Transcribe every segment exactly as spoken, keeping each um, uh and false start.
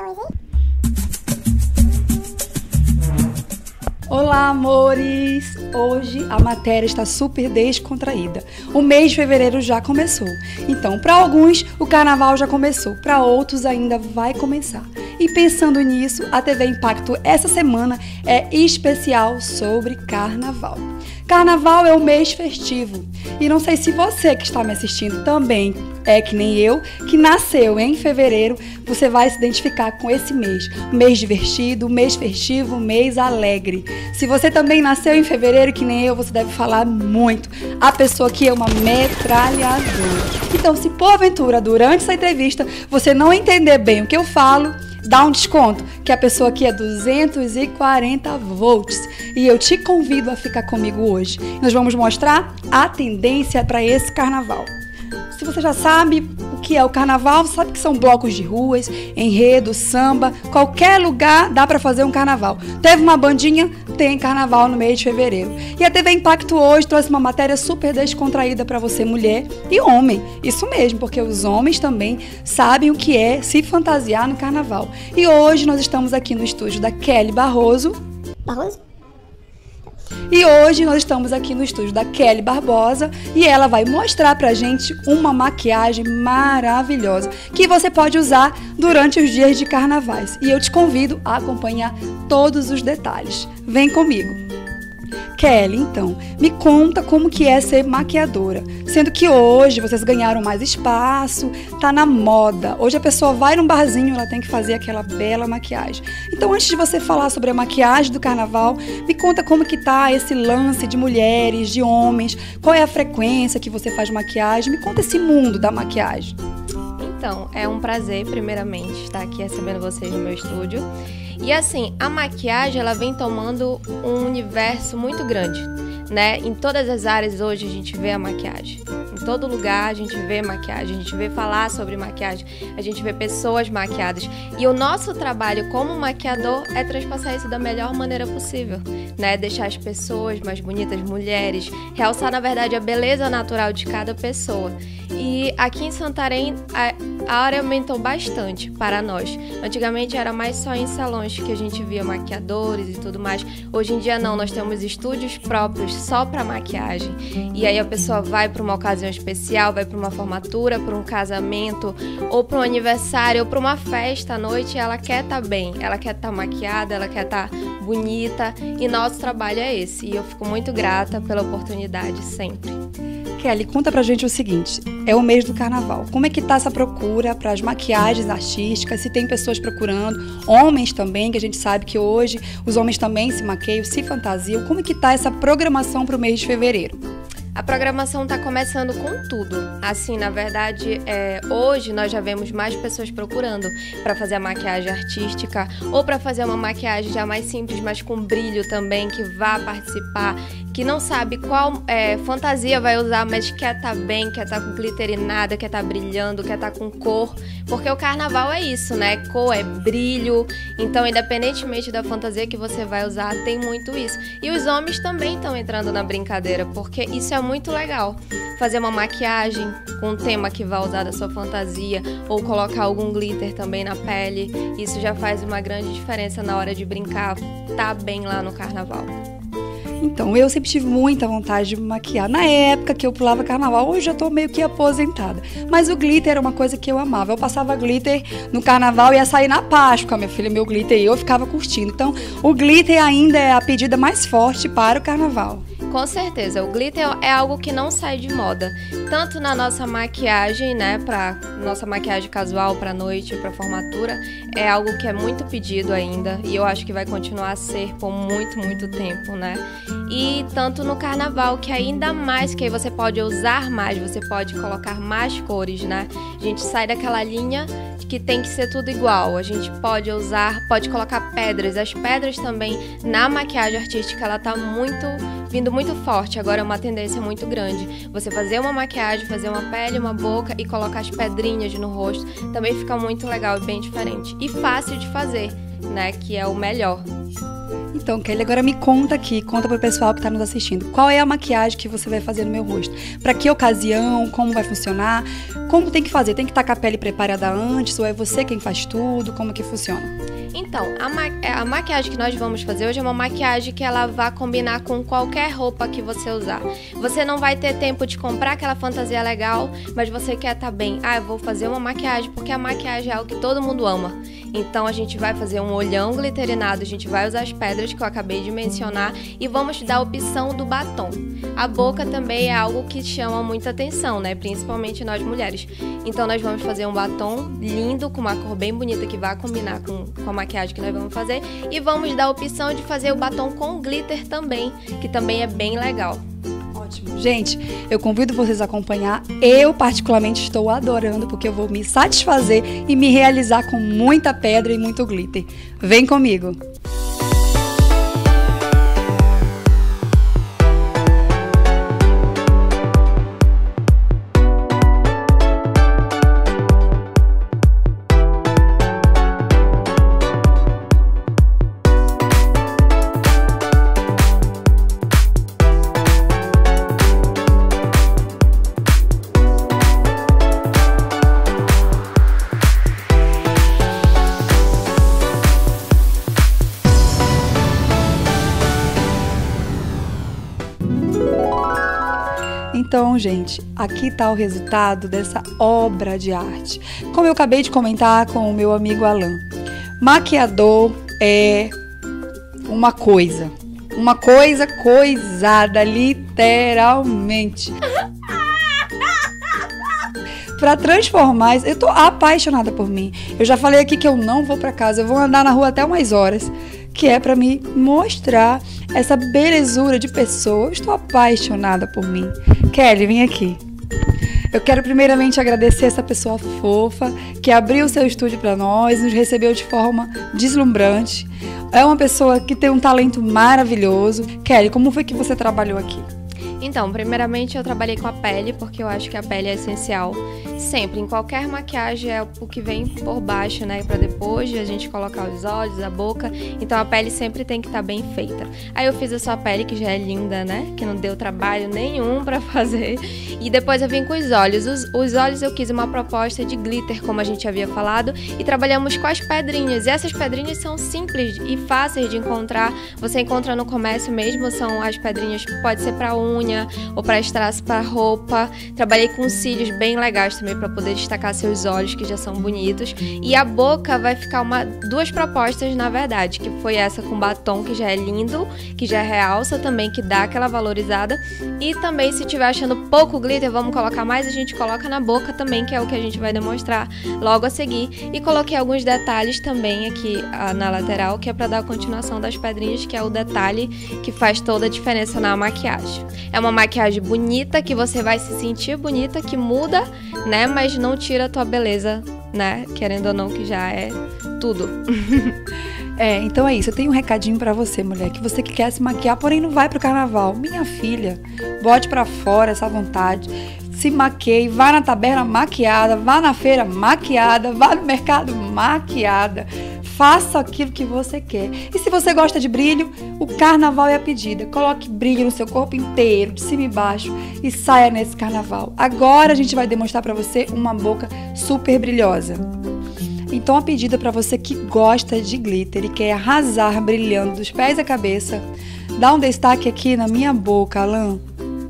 hoje? Olá, amores! Hoje a matéria está super descontraída. O mês de fevereiro já começou. Então, para alguns, o carnaval já começou. Para outros, ainda vai começar. E pensando nisso, a T V Impacto essa semana é especial sobre carnaval. Carnaval é o mês festivo. E não sei se você que está me assistindo também é que nem eu, que nasceu em fevereiro, você vai se identificar com esse mês. Mês divertido, mês festivo, mês alegre. Se você também nasceu em fevereiro, que nem eu, você deve falar muito. A pessoa que é uma metralhadora. Então, se porventura, durante essa entrevista, você não entender bem o que eu falo, dá um desconto, que a pessoa aqui é duzentos e quarenta volts. E eu te convido a ficar comigo hoje. Nós vamos mostrar a tendência para esse carnaval. Se você já sabe o que é o carnaval, sabe que são blocos de ruas, enredo, samba, qualquer lugar dá para fazer um carnaval. Teve uma bandinha, tem carnaval no mês de fevereiro. E a T V Impacto hoje trouxe uma matéria super descontraída para você, mulher e homem. Isso mesmo, porque os homens também sabem o que é se fantasiar no carnaval. E hoje nós estamos aqui no estúdio da Kelly Barroso. Barroso? E hoje nós estamos aqui no estúdio da Kelly Barbosa e ela vai mostrar pra gente uma maquiagem maravilhosa que você pode usar durante os dias de carnavais. E eu te convido a acompanhar todos os detalhes. Vem comigo! Kelly, então, me conta como que é ser maquiadora, sendo que hoje vocês ganharam mais espaço, tá na moda. Hoje a pessoa vai num barzinho, ela tem que fazer aquela bela maquiagem. Então, antes de você falar sobre a maquiagem do carnaval, me conta como que tá esse lance de mulheres, de homens, qual é a frequência que você faz maquiagem, me conta esse mundo da maquiagem. Então, é um prazer, primeiramente, estar aqui recebendo vocês no meu estúdio. E assim, a maquiagem, ela vem tomando um universo muito grande, né? Em todas as áreas hoje a gente vê a maquiagem. Em todo lugar a gente vê maquiagem, a gente vê falar sobre maquiagem, a gente vê pessoas maquiadas. E o nosso trabalho como maquiador é transpassar isso da melhor maneira possível, né? Deixar as pessoas mais bonitas, mulheres, realçar, na verdade, a beleza natural de cada pessoa. E aqui em Santarém, a, a área aumentou bastante para nós. Antigamente era mais só em salões que a gente via maquiadores e tudo mais. Hoje em dia não, nós temos estúdios próprios só para maquiagem. E aí a pessoa vai para uma ocasião especial, vai para uma formatura, para um casamento, ou para um aniversário, ou para uma festa à noite, ela quer estar bem, ela quer estar maquiada, ela quer estar bonita. E nosso trabalho é esse. E eu fico muito grata pela oportunidade sempre. Kelly, conta pra gente o seguinte, é o mês do carnaval, como é que tá essa procura para as maquiagens artísticas, se tem pessoas procurando, homens também, que a gente sabe que hoje os homens também se maquiam, se fantasiam, como é que tá essa programação para o mês de fevereiro? A programação está começando com tudo. Assim, na verdade, é, hoje nós já vemos mais pessoas procurando para fazer a maquiagem artística ou para fazer uma maquiagem já mais simples, mas com brilho também, que vá participar, que não sabe qual é, fantasia vai usar, mas quer estar bem, quer estar com glitter e nada, quer estar brilhando, quer estar com cor, porque o carnaval é isso, né? Cor é brilho, então independentemente da fantasia que você vai usar, tem muito isso. E os homens também estão entrando na brincadeira, porque isso é muito legal. Fazer uma maquiagem com um tema que vai usar da sua fantasia ou colocar algum glitter também na pele, isso já faz uma grande diferença na hora de brincar, tá bem lá no carnaval. Então, eu sempre tive muita vontade de me maquiar. Na época que eu pulava carnaval, hoje eu tô meio que aposentada. Mas o glitter era uma coisa que eu amava. Eu passava glitter no carnaval e ia sair na Páscoa, minha filha, meu glitter, e eu ficava curtindo. Então, o glitter ainda é a pedida mais forte para o carnaval. Com certeza, o glitter é algo que não sai de moda, tanto na nossa maquiagem, né, para nossa maquiagem casual para noite, para formatura, é algo que é muito pedido ainda e eu acho que vai continuar a ser por muito, muito tempo, né? E tanto no carnaval, que ainda mais, que aí você pode usar mais, você pode colocar mais cores, né? A gente sai daquela linha que tem que ser tudo igual, a gente pode usar, pode colocar pedras, as pedras também na maquiagem artística, ela tá muito, vindo muito forte, agora é uma tendência muito grande, você fazer uma maquiagem, fazer uma pele, uma boca e colocar as pedrinhas no rosto, também fica muito legal e bem diferente, e fácil de fazer, né, que é o melhor. Então, Kelly, agora me conta aqui, conta pro pessoal que tá nos assistindo. Qual é a maquiagem que você vai fazer no meu rosto? Pra que ocasião? Como vai funcionar? Como tem que fazer? Tem que estar com a pele preparada antes? Ou é você quem faz tudo? Como que funciona? Então, a, ma a maquiagem que nós vamos fazer hoje é uma maquiagem que ela vai combinar com qualquer roupa que você usar. Você não vai ter tempo de comprar aquela fantasia legal, mas você quer estar bem. Ah, eu vou fazer uma maquiagem, porque a maquiagem é algo que todo mundo ama. Então, a gente vai fazer um olhão glitterinado, a gente vai usar as pedras que eu acabei de mencionar e vamos te dar a opção do batom. A boca também é algo que chama muita atenção, né? Principalmente nós mulheres. Então, nós vamos fazer um batom lindo, com uma cor bem bonita que vai combinar com, com a maquiagem que nós vamos fazer. E vamos dar a opção de fazer o batom com glitter também, que também é bem legal. Ótimo. Gente, eu convido vocês a acompanhar. Eu, particularmente, estou adorando, porque eu vou me satisfazer e me realizar com muita pedra e muito glitter. Vem comigo! Então, gente, aqui está o resultado dessa obra de arte. Como eu acabei de comentar com o meu amigo Alan, maquiador é uma coisa, uma coisa coisada, literalmente. Para transformar, eu tô apaixonada por mim. Eu já falei aqui que eu não vou para casa, eu vou andar na rua até umas horas, que é para me mostrar essa belezura de pessoa. Eu estou apaixonada por mim. Kelly, vem aqui. Eu quero primeiramente agradecer essa pessoa fofa que abriu o seu estúdio para nós, nos recebeu de forma deslumbrante. É uma pessoa que tem um talento maravilhoso. Kelly, como foi que você trabalhou aqui? Então, primeiramente eu trabalhei com a pele, porque eu acho que a pele é essencial. Sempre, em qualquer maquiagem é o que vem por baixo, né? Pra depois de a gente colocar os olhos, a boca. Então a pele sempre tem que estar bem feita. Aí eu fiz a sua pele, que já é linda, né? Que não deu trabalho nenhum pra fazer. E depois eu vim com os olhos. Os, os olhos eu quis uma proposta de glitter, como a gente havia falado. E trabalhamos com as pedrinhas. E essas pedrinhas são simples e fáceis de encontrar. Você encontra no comércio mesmo, são as pedrinhas, pode ser pra unha, ou para strass, para roupa. Trabalhei com cílios bem legais também para poder destacar seus olhos, que já são bonitos. E a boca vai ficar uma, duas propostas na verdade, que foi essa com batom, que já é lindo, que já realça também, que dá aquela valorizada. E também, se estiver achando pouco glitter, vamos colocar mais, a gente coloca na boca também, que é o que a gente vai demonstrar logo a seguir. E coloquei alguns detalhes também aqui ah, na lateral, que é para dar a continuação das pedrinhas, que é o detalhe que faz toda a diferença na maquiagem. É uma maquiagem bonita, que você vai se sentir bonita, que muda, né? Mas não tira a tua beleza, né? Querendo ou não, que já é tudo. É, então é isso. Eu tenho um recadinho pra você, mulher, que você que quer se maquiar, porém não vai pro carnaval. Minha filha, bote pra fora essa vontade. Se maqueie, vá na taberna maquiada, vá na feira maquiada, vá no mercado maquiada. Faça aquilo que você quer. E se você gosta de brilho, o carnaval é a pedida. Coloque brilho no seu corpo inteiro, de cima e baixo, e saia nesse carnaval. Agora a gente vai demonstrar pra você uma boca super brilhosa. Então a pedida para você que gosta de glitter e quer arrasar brilhando dos pés à cabeça, dá um destaque aqui na minha boca, Alan.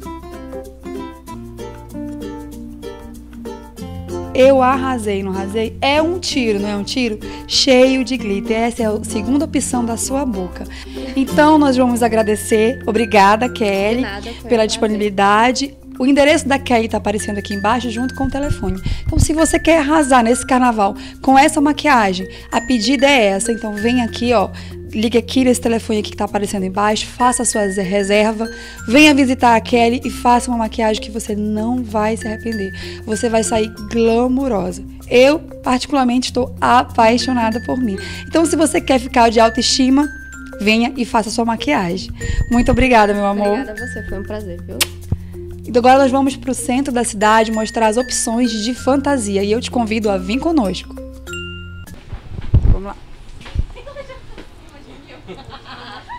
Eu arrasei, não arrasei? É um tiro, não é um tiro? Cheio de glitter. Essa é a segunda opção da sua boca. Então, nós vamos agradecer. Obrigada, Kelly, nada, pela disponibilidade. O endereço da Kelly está aparecendo aqui embaixo, junto com o telefone. Então, se você quer arrasar nesse carnaval com essa maquiagem, a pedida é essa. Então, vem aqui, ó. Ligue aqui nesse telefone aqui que está aparecendo embaixo, faça a sua reserva, venha visitar a Kelly e faça uma maquiagem que você não vai se arrepender. Você vai sair glamurosa. Eu, particularmente, estou apaixonada por mim. Então, se você quer ficar de autoestima, venha e faça a sua maquiagem. Muito obrigada, meu amor. Obrigada a você, foi um prazer, viu? E agora nós vamos para o centro da cidade mostrar as opções de fantasia. E eu te convido a vir conosco. Vamos lá.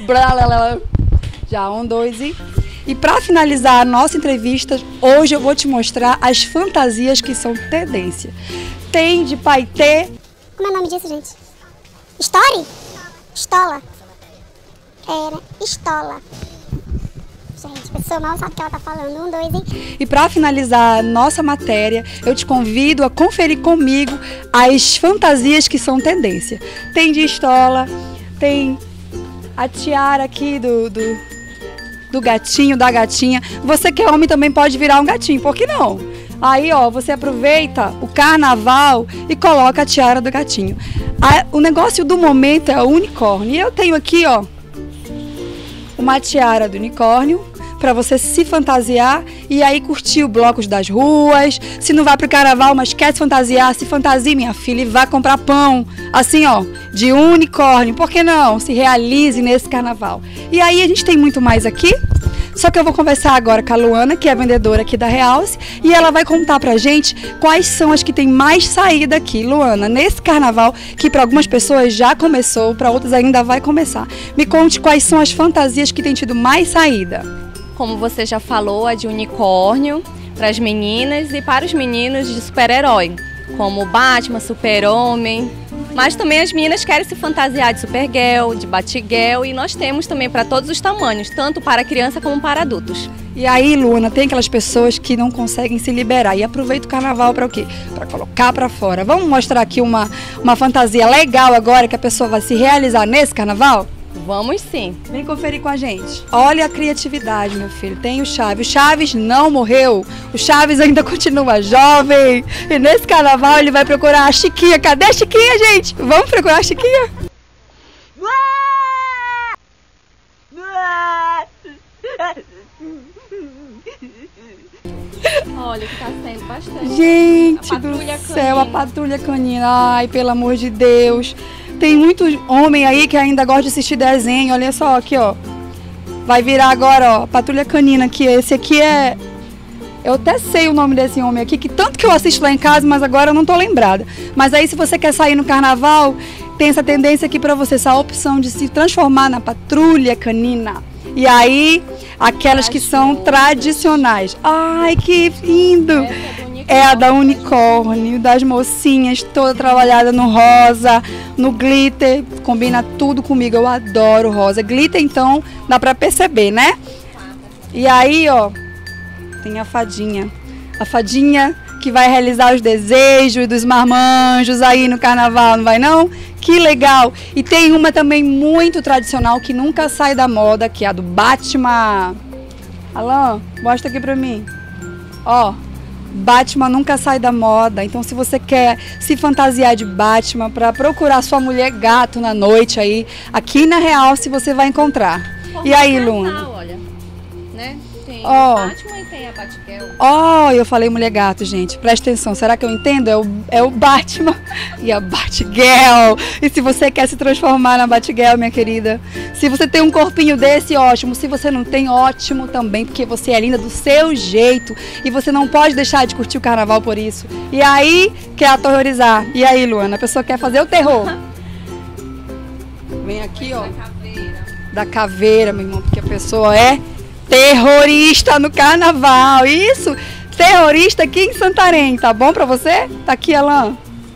Já, um, dois e... E para finalizar a nossa entrevista, hoje eu vou te mostrar as fantasias que são tendência. Tem de paetê... Como é o nome disso, gente? Story? Estola. Era estola. Gente, a pessoa mal sabe o que ela tá falando. Um, dois e... E para finalizar a nossa matéria, eu te convido a conferir comigo as fantasias que são tendência. Tem de estola, tem a tiara aqui do... do... do gatinho, da gatinha. Você que é homem também pode virar um gatinho, por que não? Aí, ó, você aproveita o carnaval e coloca a tiara do gatinho. A, o negócio do momento é o unicórnio. E eu tenho aqui, ó, uma tiara do unicórnio para você se fantasiar e aí curtir o blocos das ruas. Se não vai pro carnaval, mas quer se fantasiar, se fantasie, minha filha, e vá comprar pão, assim, ó, de unicórnio. Por que não? Se realize nesse carnaval. E aí a gente tem muito mais aqui. Só que eu vou conversar agora com a Luana, que é a vendedora aqui da Realce, e ela vai contar pra gente quais são as que tem mais saída aqui. Luana, nesse carnaval, que para algumas pessoas já começou, para outras ainda vai começar. Me conte quais são as fantasias que tem tido mais saída. Como você já falou, a de unicórnio para as meninas e para os meninos de super-herói, como Batman, Super-Homem. Mas também as meninas querem se fantasiar de Supergirl, de Batgirl, e nós temos também para todos os tamanhos, tanto para criança como para adultos. E aí, Luana, tem aquelas pessoas que não conseguem se liberar e aproveita o carnaval para o quê? Para colocar para fora. Vamos mostrar aqui uma, uma fantasia legal agora que a pessoa vai se realizar nesse carnaval? Vamos sim. Vem conferir com a gente. Olha a criatividade, meu filho. Tem o Chaves. O Chaves não morreu. O Chaves ainda continua jovem. E nesse carnaval ele vai procurar a Chiquinha. Cadê a Chiquinha, gente? Vamos procurar a Chiquinha? Olha, que tá saindo bastante. Gente a do patrulha céu, canina. a patrulha canina. Ai, pelo amor de Deus. Tem muito homem aí que ainda gosta de assistir desenho. Olha só aqui, ó. Vai virar agora, ó, a patrulha canina aqui. Esse aqui é... Eu até sei o nome desse homem aqui, que tanto que eu assisto lá em casa, mas agora eu não tô lembrada. Mas aí, se você quer sair no carnaval, tem essa tendência aqui pra você, essa opção de se transformar na patrulha canina. E aí, aquelas que são tradicionais. Ai, que lindo! É a da unicórnio, das mocinhas, toda trabalhada no rosa, no glitter, combina tudo comigo, eu adoro rosa. Glitter, então, dá pra perceber, né? E aí, ó, tem a fadinha. A fadinha que vai realizar os desejos dos marmanjos aí no carnaval, não vai não? Que legal! E tem uma também muito tradicional que nunca sai da moda, que é a do Batman. Alan, mostra aqui pra mim. Ó. Batman nunca sai da moda, então se você quer se fantasiar de Batman para procurar sua mulher gato na noite aí, aqui na Realce você vai encontrar. E aí, Luna? Olha, né? Tem Ó. o Batman e tem a Batgirl. Ó, oh, eu falei mulher gato, gente, presta atenção, será que eu entendo? É o, é o Batman e a Batgirl. E se você quer se transformar na Batgirl, minha querida, se você tem um corpinho desse, ótimo. Se você não tem, ótimo também, porque você é linda do seu jeito e você não pode deixar de curtir o carnaval por isso. E aí, quer aterrorizar. E aí, Luana, a pessoa quer fazer o terror. Vem aqui, ó, Da caveira. da caveira, meu irmão, porque a pessoa é terrorista no carnaval. Isso, terrorista aqui em Santarém, tá bom pra você? Tá aqui, Alan.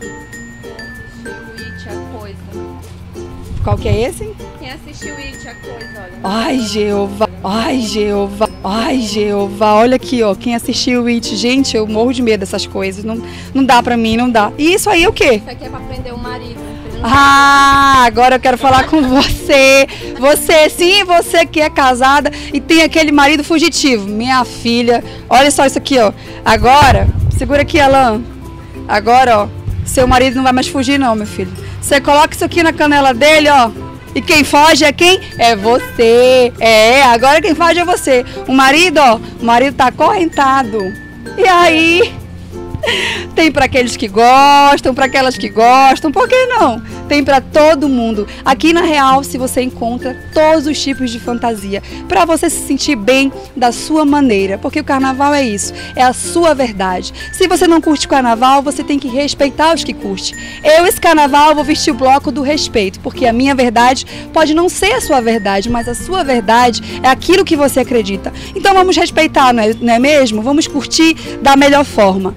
It, a coisa. Qual que é esse? Quem assistiu It, a coisa, olha. Ai, Jeová, ai, Jeová, ai, Jeová. Olha aqui, ó, quem assistiu o It. Gente, eu morro de medo dessas coisas. Não, não dá pra mim, não dá. E isso aí é o quê? Isso aqui é pra prender o marido. né? Pra ele não Ah, agora eu quero falar com você. Você, sim, você que é casada e tem aquele marido fugitivo. Minha filha, olha só isso aqui, ó. Agora, segura aqui, Alan. Agora, ó, seu marido não vai mais fugir não, meu filho. Você coloca isso aqui na canela dele, ó. E quem foge é quem? É você. É, agora quem foge é você. O marido, ó, o marido tá acorrentado. E aí, Tem para aqueles que gostam, para aquelas que gostam, por que não? Tem para todo mundo. Aqui na Realce você encontra todos os tipos de fantasia, para você se sentir bem da sua maneira, porque o carnaval é isso, é a sua verdade. Se você não curte carnaval, você tem que respeitar os que curte. Eu, esse carnaval, vou vestir o bloco do respeito, porque a minha verdade pode não ser a sua verdade, mas a sua verdade é aquilo que você acredita. Então vamos respeitar, não é, não é mesmo? Vamos curtir da melhor forma.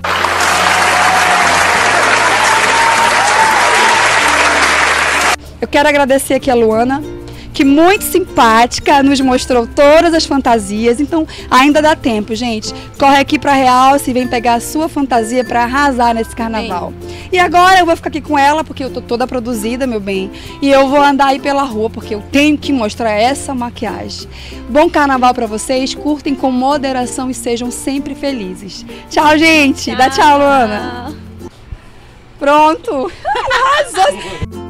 Eu quero agradecer aqui a Luana, que muito simpática, nos mostrou todas as fantasias, então ainda dá tempo, gente. Corre aqui pra Realce e vem pegar a sua fantasia para arrasar nesse carnaval. Bem. E agora eu vou ficar aqui com ela, porque eu tô toda produzida, meu bem, e eu vou andar aí pela rua, porque eu tenho que mostrar essa maquiagem. Bom carnaval pra vocês, curtem com moderação e sejam sempre felizes. Tchau, gente! Tchau. Dá tchau, Luana! Pronto! Arrasou!